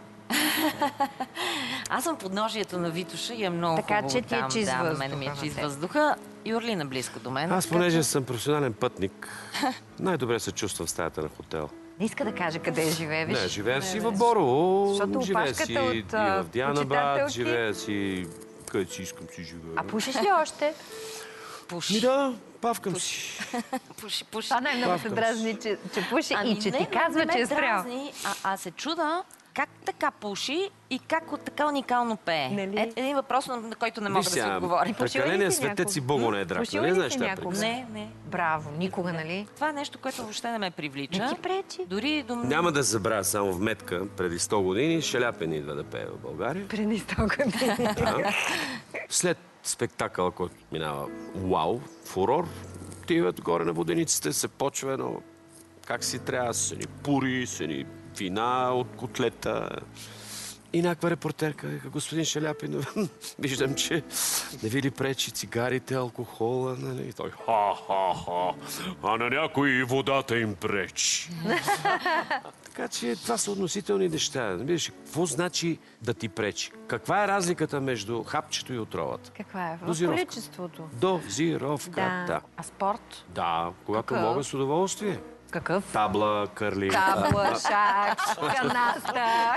Аз съм подножието на Витоша и е много така, хубаво че ти е там. чист Да, въздуха. мен ми е чист въздуха. Юрлина близко до мен. Аз, понеже съм професионален пътник, най-добре се чувствам в стаята на хотел. Не иска да каже къде живее, виж. Не, живея си в Борово, Защото живея си опашката и от в Дианабад, почитателки. живея си където си искам си живея. А пушиш ли още? Пуши. Да, павкам си. Пуши. Това най-много се дразни, че пуши и че ти казва, че е спрял. А се чуда как така пуши и как от така уникално пее. Нали? Един въпрос, на който не мога да си отговоря. Прекаленият светец си Бого не е драк. Пушил Не ли знаеш си това някога? Не. Браво, никога, нали? Това е нещо, което въобще не ме привлича. Не ти пречи. Дори до... Няма да забравя само в Метка, преди 100 години, Шаляпин идва да пее в България. Преди 100 години. Да. След спектакъл, който минава вау, фурор, отиват горе на водениците, се почва едно как си трябва, са ни пури, са ни вина от котлета. И някаква репортерка, господин Шаляпин, виждам, че не ви ли пречи цигарите, алкохола, нали? И той, ха, а на някои водата им пречи. Така че това са относителни неща. Виждаш, какво значи да ти пречи? Каква е разликата между хапчето и отровата? Каква е? В Дозировка. количеството. Дозировка, да. А спорт? Да, когато Какъв? мога с удоволствие. Какъв? Табла, кърли. Табла, шах, канаста.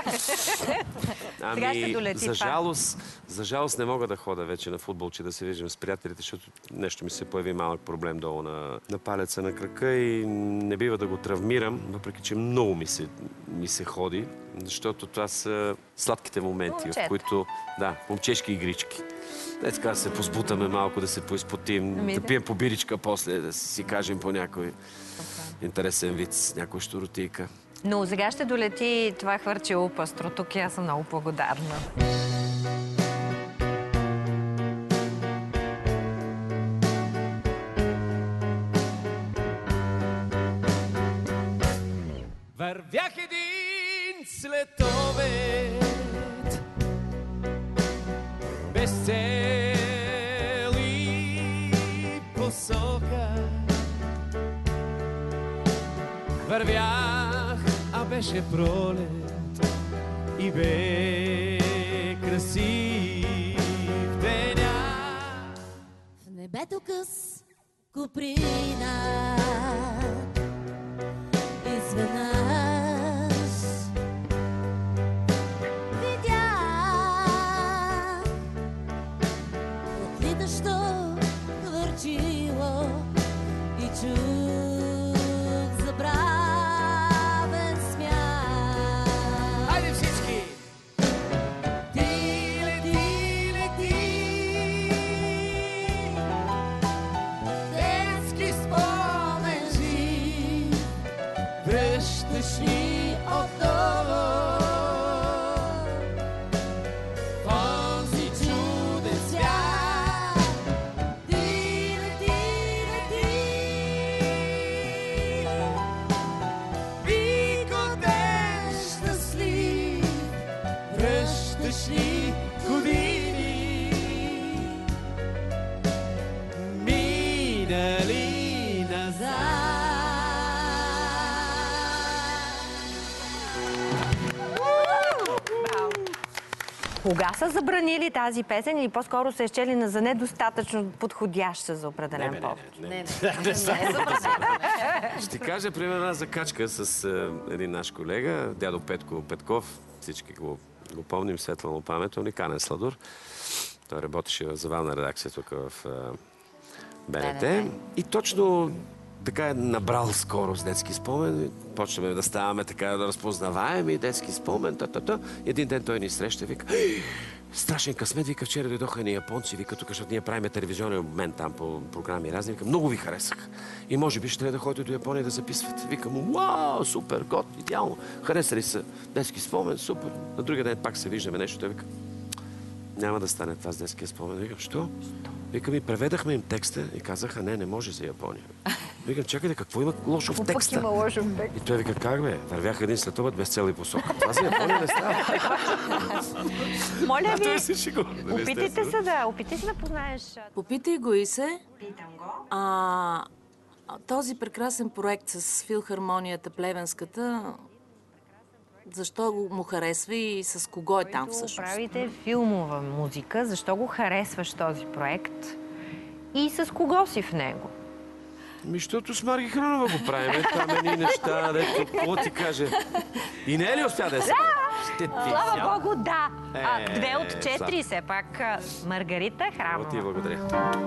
Сега ще долети за жалост не мога да хода вече на футбол, че да се виждам с приятелите, защото нещо ми се появи малък проблем долу на палеца на крака и не бива да го травмирам, въпреки че много ми се ходи, защото това са сладките моменти, в които, да, момчешки игрички. Така да се позбутаме малко, да се поизпотим, да пием по биричка после, да си кажем по някой интересен вид, някой щуротийка. Но сега ще долети това хвърчило пъстро. Тук аз съм много благодарна. Вървях един следобед без цел и посока. Вървях, а беше пролет и бе красив деня. В небето къс куприна изведнъж видях отлитащо хвърчило и чух забравен смях. Хайде всички! Ти лети, детски спомен жив, Връща кога са забранили тази песен или по-скоро са изчели за недостатъчно подходяща за определен повод? Не. Ще ти кажа, примерно, една закачка с един наш колега, дядо Петко Петков. Всички го помним, светла му памет, уникален сладур. Той работеше в завална редакция тук в БНТ. И точно така е набрал скорост детски спомен. Почнем да ставаме така да разпознаваеми детски спомен. Един ден той ни среща и вика: страшен късмет, вика, вчера дойдоха ни японци, вика, тук, защото ние правим телевизионен обмен там по програми разни, вика, много ви харесах. И може би ще трябва да ходите до Япония да записвате. Вика му: вау, супер, год, идеално. Харесали са детски спомен, супер. На другия ден пак се виждаме нещо. Той вика: няма да стане това с детския спомен. Викам: що? Викам: и преведахме им текста и казаха: не може за Япония. Викам: чакайте, какво има лошо в текста? Има лошо в текста. И той вика: как бе? Вървяха един следобед без цел и посока. Това за Япония не става. Моля ви, опитайте се да познаеш. Попитай го и се. Питам го. Този прекрасен проект с филхармонията Плевенската, защо му харесва и с кого е там всъщност? Правите филмова музика, защо го харесваш този проект и с кого си в него? Защото с Марги Хранова го правим. Там едни неща, дето, какво ти каже? И не е ли успя да се? Слава Богу, да. 2 от 4 все пак. Маргарита Храмова. Ти благодаря.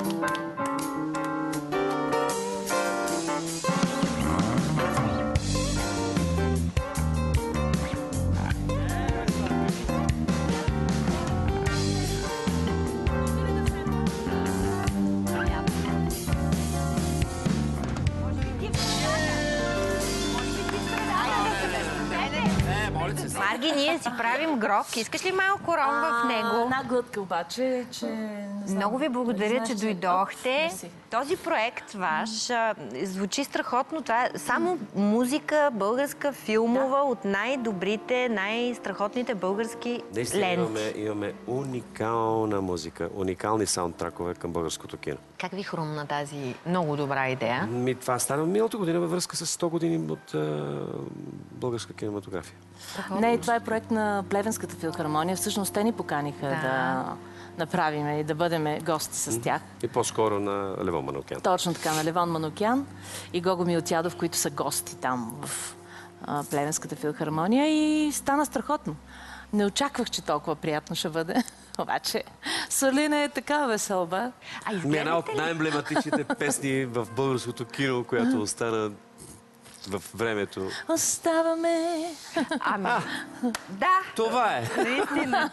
Марги, ние си правим грок. Искаш ли малко ром в него? Една глътка обаче, че... Много ви благодаря, че дойдохте. Този проект ваш звучи страхотно. Това е само музика, българска, филмова, от най-добрите, най-страхотните български ленти. Имаме уникална музика, уникални саундтракове към българското кино. Как ви хрумна тази много добра идея? Това стана миналата година във връзка с 100 години от българска кинематография. Не, това е проект на Плевенската филхармония. Всъщност те ни поканиха да направим и да бъдем гости с тях. И по-скоро на Левон Манукян. Точно така, на Левон Манукян и Гого Милтядов, които са гости там в Плевенската филхармония, и стана страхотно. Не очаквах, че толкова приятно ще бъде. Обаче, Сорлина е такава веселба. Една от най-емблематичните песни в българското кино, която остана в времето. Оставаме. Да. Това е. Наистина.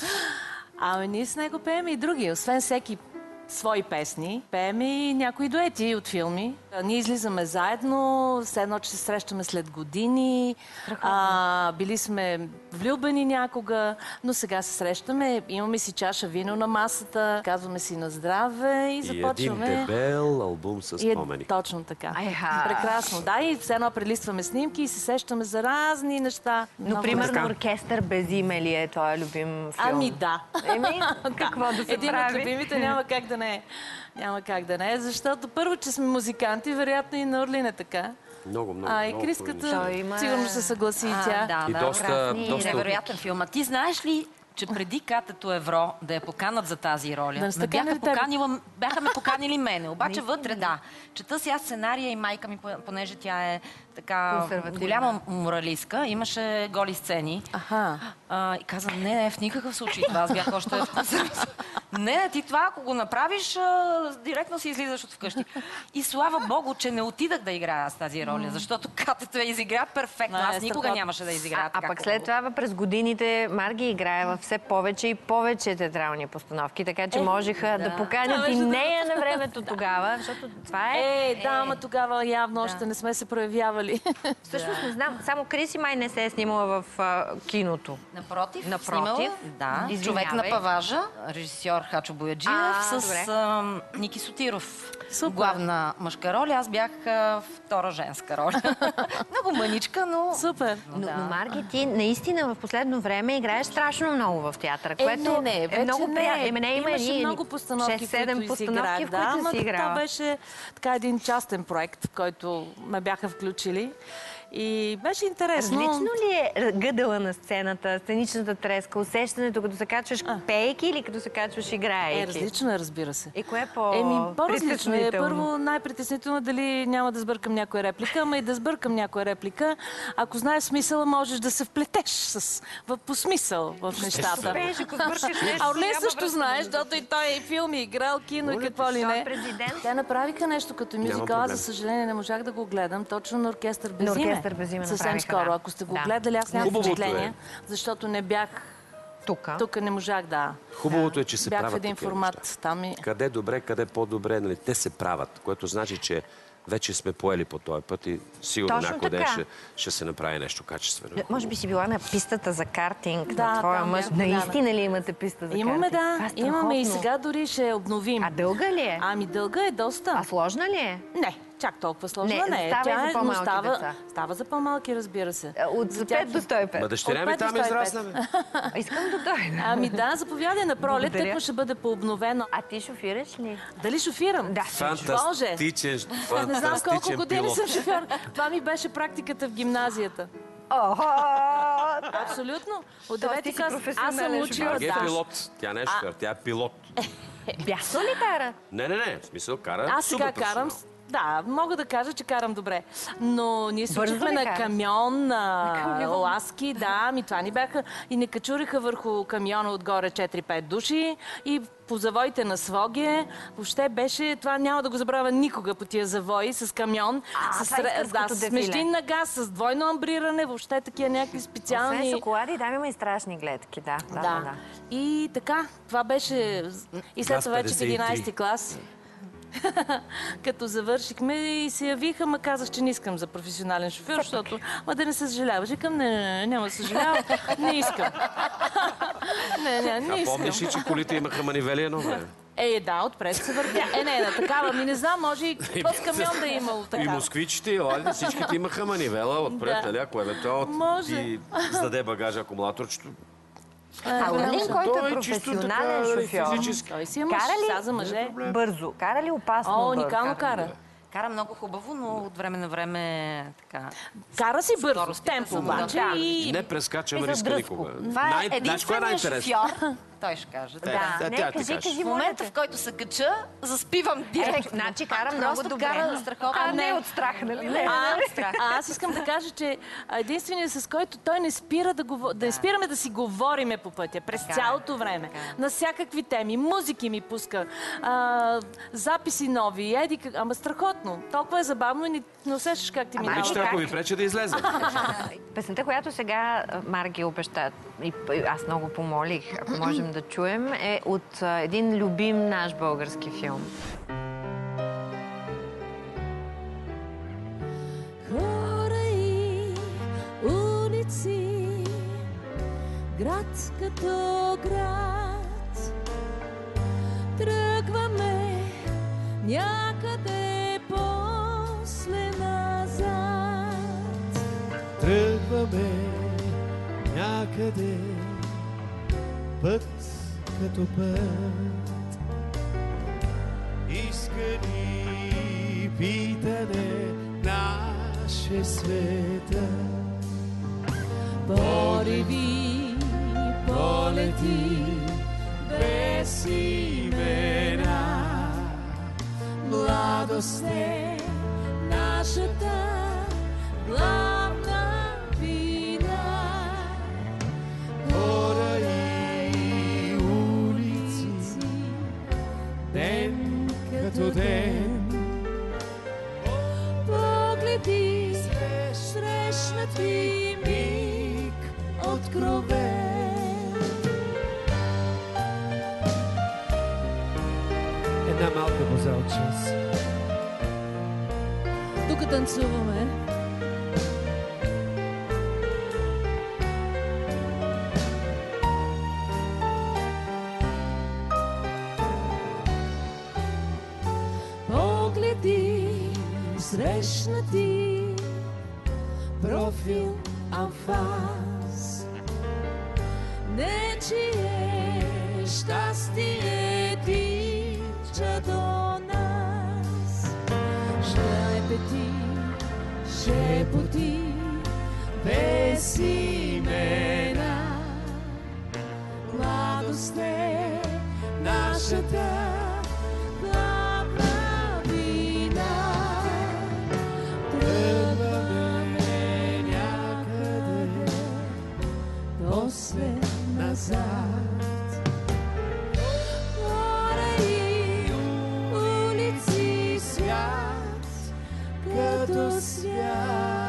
Ние с него пеем и други. Освен всеки свои песни, пеем и някои дуети от филми. Ние излизаме заедно, все едно, че се срещаме след години. Били сме влюбени някога, но сега се срещаме, имаме си чаша вино на масата, казваме си на здраве и започваме. И един дебел албум с спомени. Точно така. Прекрасно. Да, и все едно прелистваме снимки и се сещаме за разни неща. Но, примерно, Оркестър без име ли е твой любим филм? Да. Какво да се един прави? от любимите няма как да не е. Няма как да не е, защото първо, че сме музиканти, вероятно и на Орлин е така. Много. И Криската сигурно ще се съгласи и тя. И доста... Невероятен филм. А ти знаеш ли, че преди Катето Евро да я поканат за тази роля, бяха ме поканили мене. Обаче вътре, чета си аз сценария и майка ми, понеже тя е така голяма моралистка, имаше голи сцени. И каза: не, в никакъв случай. Това аз бях още в Не, ти това, ако го направиш, директно си излизаш от вкъщи. И слава Богу, че не отидах да играя с тази роля, защото Катето я изигра перфектно. Аз никога нямаше да изиграя така. А пък след това през годините Марги играе във все повече и повече театрални постановки, така че можеха да поканят и нея на времето тогава, защото това е... ама тогава явно още не сме се проявявали. Всъщност не знам, само Криси май не се е снимала в киното. Напротив. Да. Човек на паважа, режисьор Хачо Бояджиев с Ники Сотиров. Главна мъжка роля, аз бях втора женска роля. Много мъничка, но... Супер. Но Марги, ти наистина в последно време играеш страшно много в театъра, което е много приятно. Имаше много постановки, 6-7 постановки, в които си играла. Това беше така един частен проект, в който ме бяха включили. И беше интересно. Различно ли е гъдала на сцената, сценичната треска, усещането, като се качваш пейки или като се качваш играейки? Различно е, разбира се. И кое е по-различно е. по-притеснително? Първо, най-притеснително дали няма да сбъркам някоя реплика, ама и да сбъркам някоя реплика. Ако знаеш смисъла, можеш да се вплетеш по смисъл в нещата. А Орлин също знаеш, защото и той и филми, играл, кино и какво ли не. Те направиха нещо като мюзикъл. Аз, за съжаление, не можах да го гледам. Точно на оркестър Безиме. Съвсем скоро. Ако сте го гледали, аз нямам впечатление, защото не бях тук не можах да. Хубавото е, че се бях правят в един такива формат. неща. Там Къде добре, къде по-добре, нали? Те се правят, което значи, че вече сме поели по този път и сигурно някой ден ще се направи нещо качествено. Може би си била на пистата за картинг Да, на твоя там мъж. бях Наистина ли имате писта за имаме, картинг? да. Имаме и сега дори ще обновим. А дълга ли е? Ами дълга е доста. А сложна ли е? Не, чак толкова сложна не е. Става и за по-малки деца. Става за по-малки, разбира се. От 5 до 105. Ма дъщеря ми там израсна, бе. Искам да дойда. Ами да, заповядай на пролет, тъкмо ще бъде пообновено. А ти шофираш ли? Дали шофирам? Да. Фантастичен, не знам колко фантастичен години пилот. съм шофьор. Това ми беше практиката в гимназията. Абсолютно. От 9-ти клас аз съм учила. Тя е пилот. Тя не е шофьор, тя е пилот. Бясно ли кара? Не. В смисъл кара. Аз сега карам. Да, мога да кажа, че карам добре. Но ние се учихме на камион, на ласки, да, това ни бяха. И не качуриха върху камиона отгоре 4-5 души. И по завоите на Своге. Въобще беше, това няма да го забравя никога по тия завои с камион. С междинна газ, с двойно амбриране, въобще такива някакви специални... Освен шоколади, да, има и страшни гледки, да. И така, това беше... И след това вече в 11-ти клас. Като завършихме и се явиха, ма казах, че не искам за професионален шофьор, защото да не се съжаляваш. Викам, не, няма да съжалявам, не искам. Не искам. А помниш ли, че колите имаха манивели едно време? Да, отпред се въртя. такава, не знам, може и път камион да е имало така. И москвичите, всичките имаха манивела отпред, нали? Ако евентуално ти сдаде багажа акумулаторчето. А Орлин, който е професионален шофьор, той си е мъж, сега за мъже. Бързо, кара ли опасно? Уникално кара. Кара много хубаво, но от време на време така... Кара си бързо, с темпо обаче. Не прескачам риска никога. Това е единственият шофьор, Той ще каже. Да, кажи, в момента, в който се кача, заспивам директно. Значи кара много добре. А не от страх, нали? Аз искам да кажа, че единственият, с който той не спира да спираме да си говориме по пътя през цялото време. На всякакви теми. Музики ми пуска. Записи нови. Ама страхотно. Толкова е забавно и не усещаш как ти минава. Вижте, ако ви прече да излезе. Песента, която сега Марги обеща, и аз много помолих, ако можем да чуем, е от един любим наш български филм. Хора и улици, град като град, тръгваме някъде после назад. Тръгваме някъде път като път. Искани питане наше света. Пориви, полети, без имена. Младост е нашата главна вина. Хора и улици, ден като ден. Погледи, срещнати миг откровен. Една малка боза от час. Тук танцуваме. Погледи, срещнати профил анфас. Нечие щастие тича до нас. Шепети, шепоти, без имена. Младост е нашата главна вина. Тръгваме някъде, после назад. Хора и улици, свят като свят.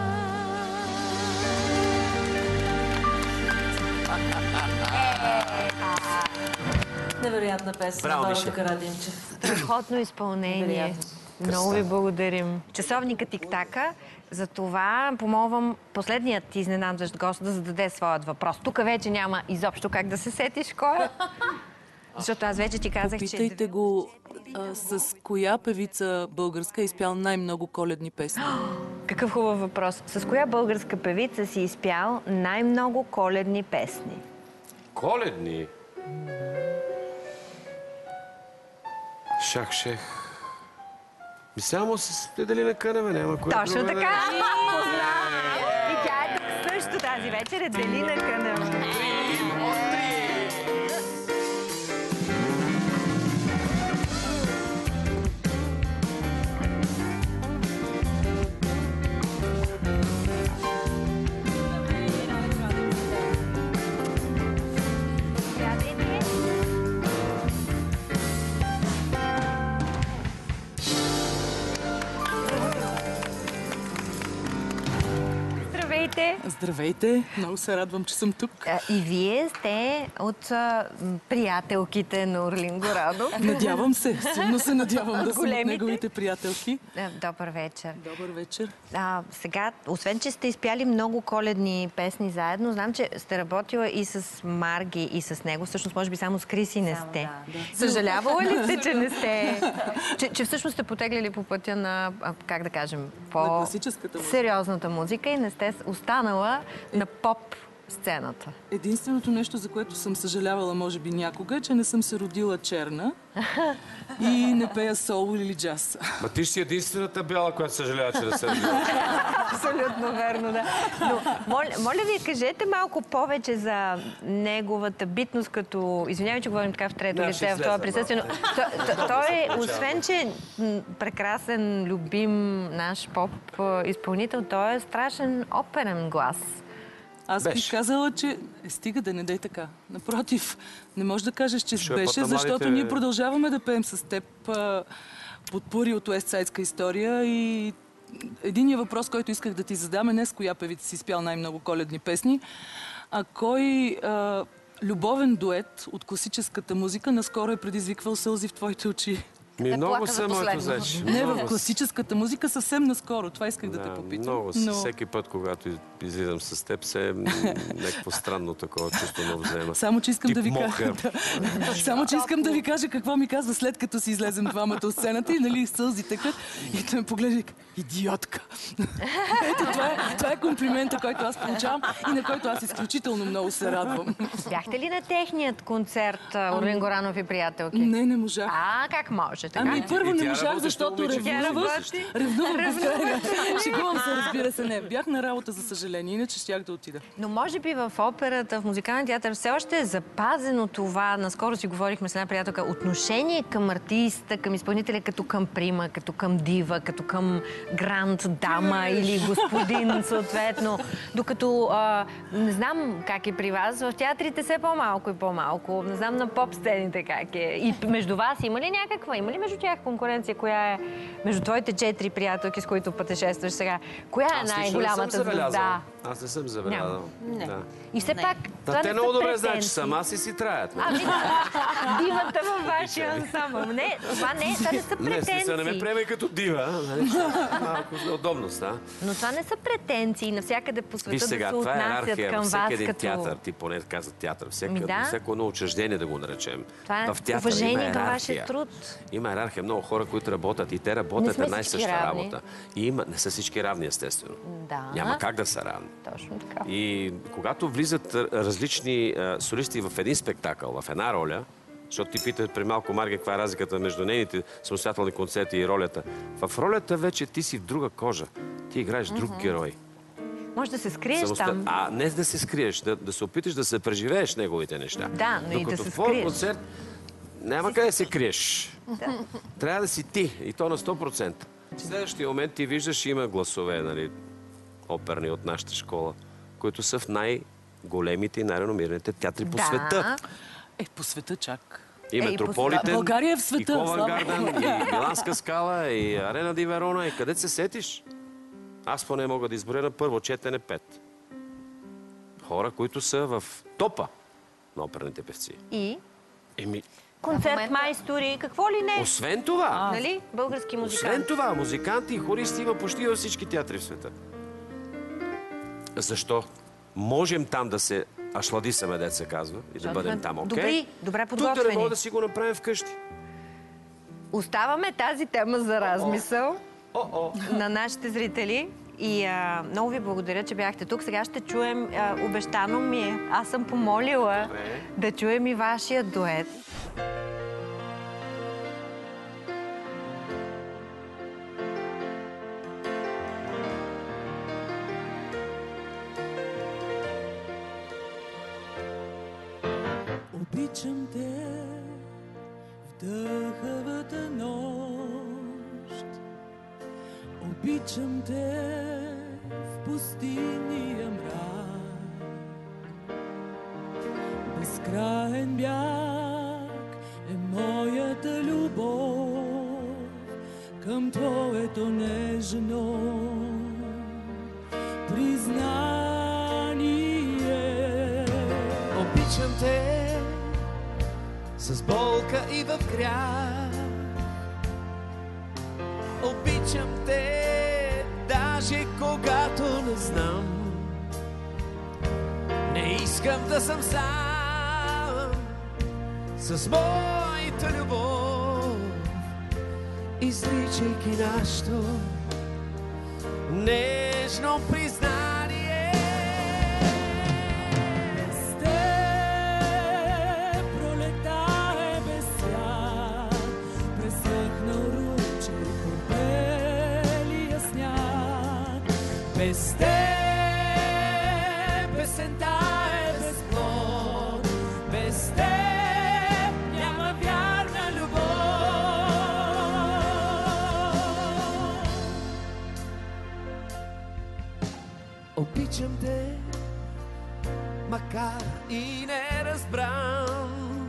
Невероятна песен на Дорото Карадимчев. Страхотно изпълнение. Много ви благодарим. Часовника тик-така. За това помолвам последният изненадващ гост да зададе своят въпрос. Тук вече няма изобщо как да се сетиш кой е. Защото аз вече ти казах, че... Попитайте го с коя певица българска е изпял най-много коледни песни. Какъв хубав въпрос. С коя българска певица си изпял най-много коледни песни? Коледни? Шах-шех. Само с Еделина Кънева няма кой. Точно така! Познавам! И тя е тук също тази вечер. Еделина Кънева. Здравейте! Много се радвам, че съм тук. И вие сте от приятелките на Орлин Горанов. Надявам се. Силно се надявам да съм от неговите приятелки. Добър вечер. Добър вечер. Сега, освен, че сте изпяли много коледни песни заедно, знам, че сте работила и с Марги, и с него. Всъщност, може би само с Криси не сте. Съжалявала ли сте, че не сте? Че всъщност сте потеглили по пътя на, как да кажем, по-сериозната музика и не сте останала на поп сцената. Единственото нещо, за което съм съжалявала, може би някога, е, че не съм се родила черна и не пея соло или джаз. Ма ти си единствената бяла, която съжалява, че не се родила. Абсолютно верно, да. Но, моля ви, кажете малко повече за неговата битност, като... Извинявай, че говорим така в трето лице, в това присъствие, но той, освен, че прекрасен, любим наш поп изпълнител, той е страшен оперен глас. Аз бих казала, че стига да не дай така. Напротив, не можеш да кажеш, че беше, защото ние продължаваме да пеем с теб подпури от уестсайдска история и единият въпрос, който исках да ти задам е не с коя певица си изпял най-много коледни песни, а кой любовен дует от класическата музика наскоро е предизвиквал сълзи в твоите очи. Много са моето зече. Не, в класическата музика съвсем наскоро. Това исках да те попитам. Много. Всеки път, когато излизам с теб, се някакво странно такова чувство ме взема. Само, че искам да ви кажа... Само, че искам да ви кажа какво ми казва след като си излезем двамата от сцената и нали сълзи текат и той ме погледа и казва: идиотка! Ето, това е комплимента, който аз получавам и на който аз изключително много се радвам. Бяхте ли на техният концерт Орлин Горанов и приятелки? Не можах. Как може? Ами първо не можах, защото ревнувах в края. Шегувам се, разбира се, не. Бях на работа, за съжаление, иначе щях да отида. Но може би в операта, в музикалния театър все още е запазено това, наскоро си говорихме с една приятелка, отношение към артиста, към изпълнителя, като към прима, като към дива, като към гранд дама или господин, съответно. Докато, не знам как е при вас, в театрите все по-малко и по-малко. Не знам на поп-сцените как е. И между вас има ли някаква? Има ли между тях конкуренция? Коя е между твоите 4 приятелки, с които пътешестваш сега? Коя е най-голямата звезда? Аз не съм забелязал. И все пак, това те не много са добре знаят, че претенции. сама си траят. Дивата във вашия ансамбъл. Не, това не са претенции. Не ме приемай като дива. Малко за удобност, да? Но това не са претенции. Навсякъде по света да се отнасят към вас всеки един като... театър, ти поне каза театър, всяко едно учреждение да го наречем. Това е в театър уважение към вашия труд. Има иерархия, много хора, които работят и те работят една и съща работа. И не са всички равни, естествено. Няма как да са равни. Точно така. И когато влизат различни солисти в един спектакъл, в една роля, защото ти питаш при малко Марги каква е разликата между нейните самостоятелни концерти и ролята. В ролята вече ти си в друга кожа. Ти играеш друг герой. Може да се скриеш там. А не да се скриеш, да се опиташ да се преживееш неговите неща. Да, но и да се Докато в твой скриеш. концерт няма къде да се криеш. Трябва да си ти, и то на 100%. В следващия момент ти виждаш, има гласове, нали, оперни от нашата школа, които са в най-големите и най-реномираните театри по света. По света чак. И Метрополитен, България е в света. и Ковен Гарден, и Миланска скала, и Арена ди Верона, и къде се сетиш? Аз поне мога да изборя на първо четене 5. Хора, които са в топа на оперните певци. И? Еми, Концерт майстори, какво ли не? освен това, Нали? Български музиканти. освен това, музиканти и хористи има почти във всички театри в света. Защо? Можем там да се ашладисаме, дет се казва, и да бъдем там, окей? Добре Тук да не подготвени. мога да си го направим вкъщи. Оставаме тази тема за размисъл на нашите зрители. И много ви благодаря, че бяхте тук. Сега ще чуем, обещано ми е, аз съм помолила да чуем и вашия дует. Обичам те в дъхавата нощ. Обичам те в пустинния мрак. Безкраен бяг е моята любов към твоето нежно признание. Обичам те с болка и в грях. Обичам те, даже когато не знам. Не искам да съм сам с моята любов, изричайки нашето нежно признание. Без теб песента е безплод, без теб няма вярна любов. Обичам те, макар и не разбран.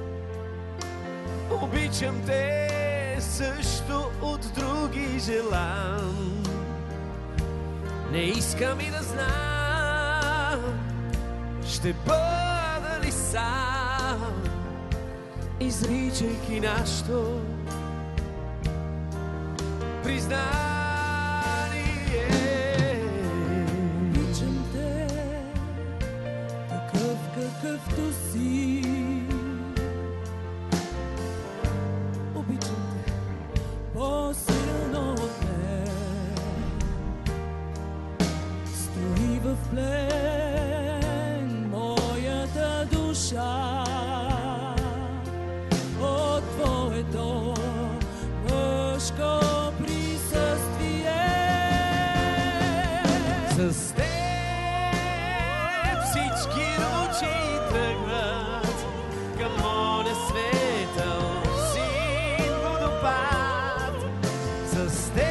Обичам те също от други желан. Не искам и да знам, ще бъда ли сам, изричайки нашето признание. Обичам те, такъв какъвто си. Обичам те, по-силно от мен. Стои в плен моята душа от твоето мъжко присъствие. С теб всички лучи тръгват към моя светъл син водопад. С теб